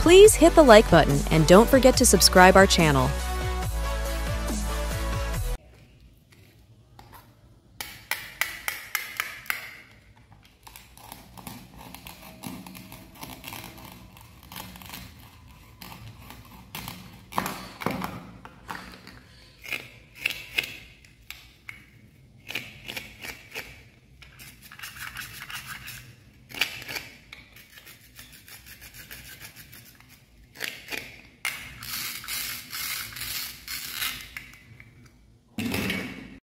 Please hit the like button and don't forget to subscribe our channel.